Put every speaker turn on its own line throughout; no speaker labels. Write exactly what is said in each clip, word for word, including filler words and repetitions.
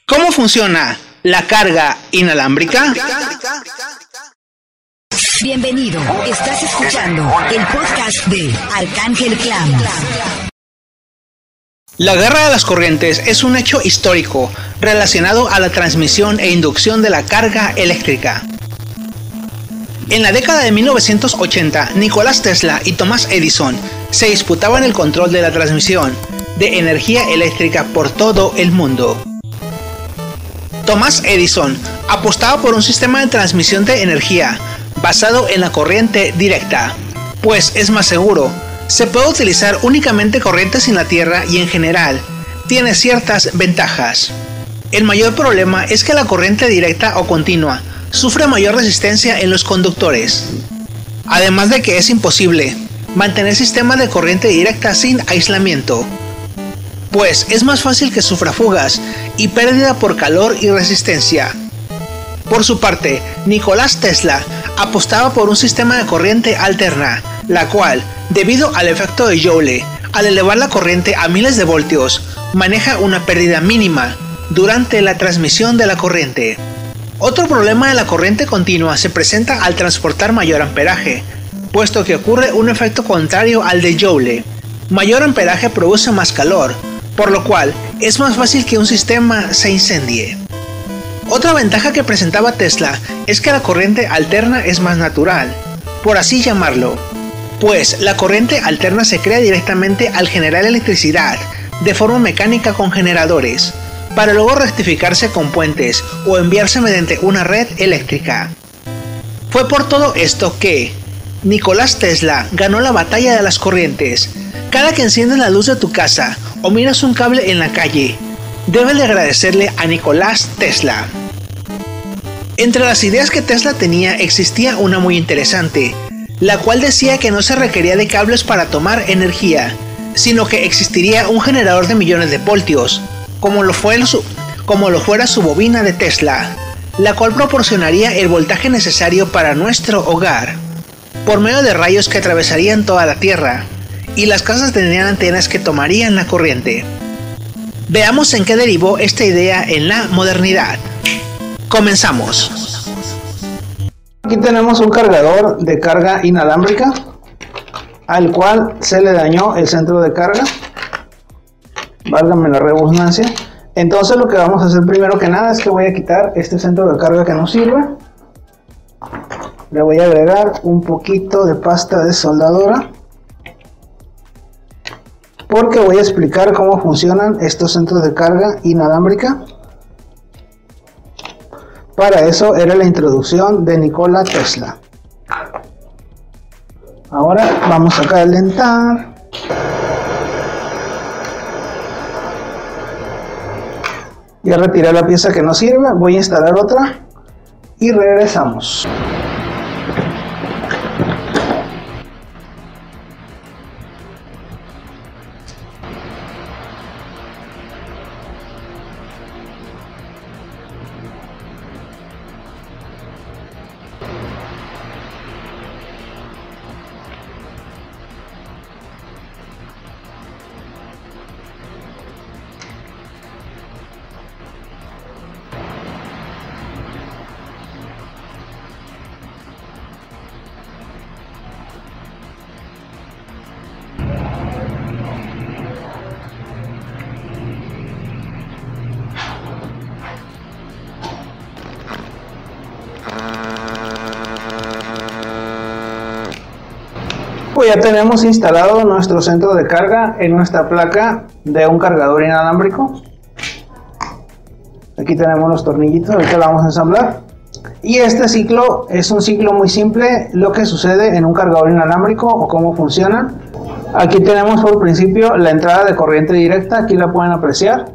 ¿Cómo funciona la carga inalámbrica?
Bienvenido, estás escuchando el podcast de Arcángel Clan.
La guerra de las corrientes es un hecho histórico relacionado a la transmisión e inducción de la carga eléctrica. En la década de mil novecientos ochenta, Nicolás Tesla y Thomas Edison se disputaban el control de la transmisión de energía eléctrica por todo el mundo. Thomas Edison apostaba por un sistema de transmisión de energía basado en la corriente directa, pues es más seguro, se puede utilizar únicamente corrientes en la Tierra y en general tiene ciertas ventajas. El mayor problema es que la corriente directa o continua sufre mayor resistencia en los conductores, además de que es imposible mantener sistemas de corriente directa sin aislamiento, pues es más fácil que sufra fugas y pérdida por calor y resistencia. Por su parte, Nicolás Tesla apostaba por un sistema de corriente alterna, la cual, debido al efecto de Joule, al elevar la corriente a miles de voltios, maneja una pérdida mínima durante la transmisión de la corriente. Otro problema de la corriente continua se presenta al transportar mayor amperaje, puesto que ocurre un efecto contrario al de Joule. Mayor amperaje produce más calor, por lo cual es más fácil que un sistema se incendie. Otra ventaja que presentaba Tesla es que la corriente alterna es más natural, por así llamarlo, pues la corriente alterna se crea directamente al generar electricidad de forma mecánica con generadores, para luego rectificarse con puentes o enviarse mediante una red eléctrica. Fue por todo esto que Nicolás Tesla ganó la batalla de las corrientes. Cada que enciendes la luz de tu casa o miras un cable en la calle, debes de agradecerle a Nicolás Tesla. Entre las ideas que Tesla tenía existía una muy interesante, la cual decía que no se requería de cables para tomar energía, sino que existiría un generador de millones de voltios, como lo, fue su, como lo fuera su bobina de Tesla, la cual proporcionaría el voltaje necesario para nuestro hogar, por medio de rayos que atravesarían toda la Tierra, y las casas tendrían antenas que tomarían la corriente. Veamos en qué derivó esta idea en la modernidad. Comenzamos.
Aquí tenemos un cargador de carga inalámbrica, al cual se le dañó el centro de carga, válgame la redundancia. Entonces lo que vamos a hacer primero que nada es que voy a quitar este centro de carga que no sirve. Le voy a agregar un poquito de pasta de soldadura, porque voy a explicar cómo funcionan estos centros de carga inalámbrica. Para eso era la introducción de Nikola Tesla. Ahora vamos a calentar. Ya retiré la pieza que no sirve, voy a instalar otra y regresamos. Pues ya tenemos instalado nuestro centro de carga en nuestra placa de un cargador inalámbrico. Aquí tenemos los tornillitos, ahorita lo vamos a ensamblar. Y este ciclo es un ciclo muy simple, lo que sucede en un cargador inalámbrico o cómo funciona. Aquí tenemos por principio la entrada de corriente directa, aquí la pueden apreciar.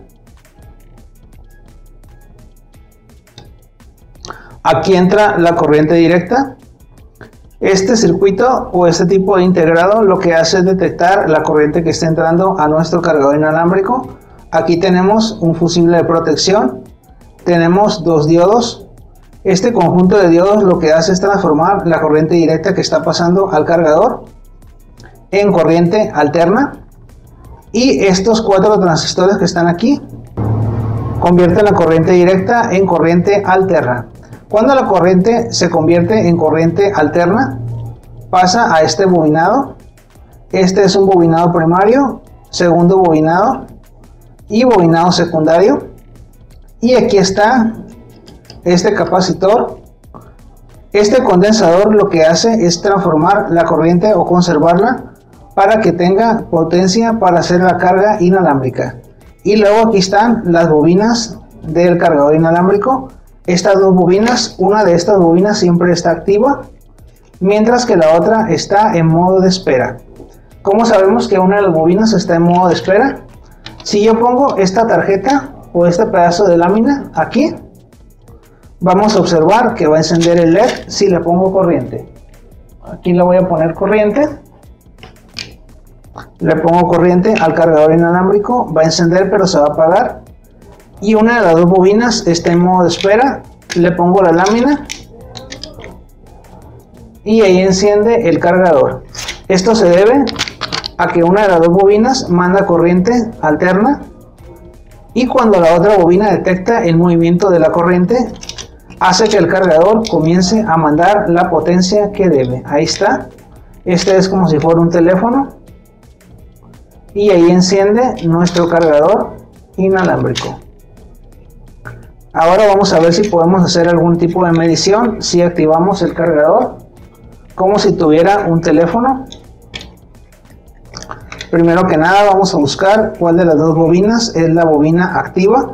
Aquí entra la corriente directa. Este circuito o este tipo de integrado lo que hace es detectar la corriente que está entrando a nuestro cargador inalámbrico. Aquí tenemos un fusible de protección, tenemos dos diodos. Este conjunto de diodos lo que hace es transformar la corriente directa que está pasando al cargador en corriente alterna. Y estos cuatro transistores que están aquí convierte la corriente directa en corriente alterna. Cuando la corriente se convierte en corriente alterna, pasa a este bobinado. Este es un bobinado primario, segundo bobinado y bobinado secundario. Y aquí está este capacitor. Este condensador lo que hace es transformar la corriente o conservarla para que tenga potencia para hacer la carga inalámbrica. Y luego aquí están las bobinas del cargador inalámbrico. Estas dos bobinas, una de estas bobinas siempre está activa, mientras que la otra está en modo de espera. ¿Cómo sabemos que una de las bobinas está en modo de espera? Si yo pongo esta tarjeta o este pedazo de lámina aquí, vamos a observar que va a encender el L E D si le pongo corriente. Aquí le voy a poner corriente. Le pongo corriente al cargador inalámbrico, va a encender pero se va a apagar. Y una de las dos bobinas está en modo de espera. Le pongo la lámina y ahí enciende el cargador. Esto se debe a que una de las dos bobinas manda corriente alterna, y cuando la otra bobina detecta el movimiento de la corriente, hace que el cargador comience a mandar la potencia que debe. Ahí está. Este es como si fuera un teléfono. Y ahí enciende nuestro cargador inalámbrico. Ahora vamos a ver si podemos hacer algún tipo de medición si activamos el cargador como si tuviera un teléfono. Primero que nada vamos a buscar cuál de las dos bobinas es la bobina activa.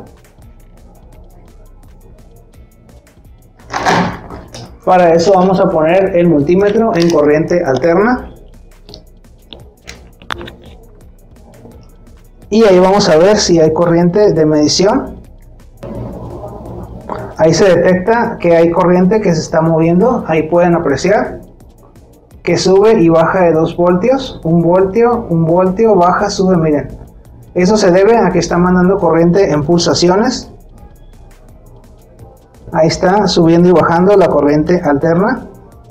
Para eso vamos a poner el multímetro en corriente alterna. Y ahí vamos a ver si hay corriente de medición. Ahí se detecta que hay corriente que se está moviendo. Ahí pueden apreciar que sube y baja de dos voltios, un voltio, un voltio, baja, sube, miren. Eso se debe a que está mandando corriente en pulsaciones. Ahí está subiendo y bajando la corriente alterna.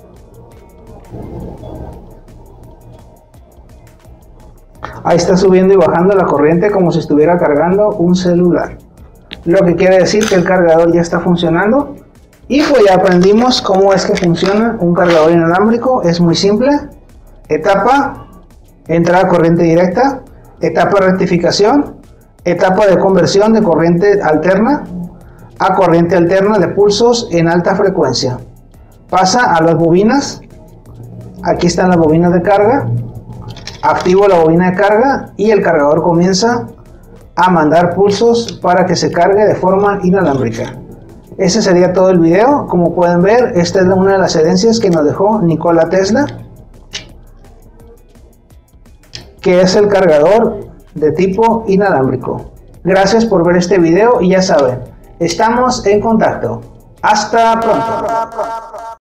Ahí está subiendo y bajando la corriente como si estuviera cargando un celular. Lo que quiere decir que el cargador ya está funcionando. Y pues ya aprendimos cómo es que funciona un cargador inalámbrico. Es muy simple. Etapa, entrada corriente directa. Etapa de rectificación. Etapa de conversión de corriente alterna a corriente alterna de pulsos en alta frecuencia. Pasa a las bobinas. Aquí están las bobinas de carga. Activo la bobina de carga y el cargador comienza a mandar pulsos para que se cargue de forma inalámbrica. Ese sería todo el video. Como pueden ver, esta es una de las herencias que nos dejó Nikola Tesla, que es el cargador de tipo inalámbrico. Gracias por ver este video y ya saben, estamos en contacto. Hasta pronto.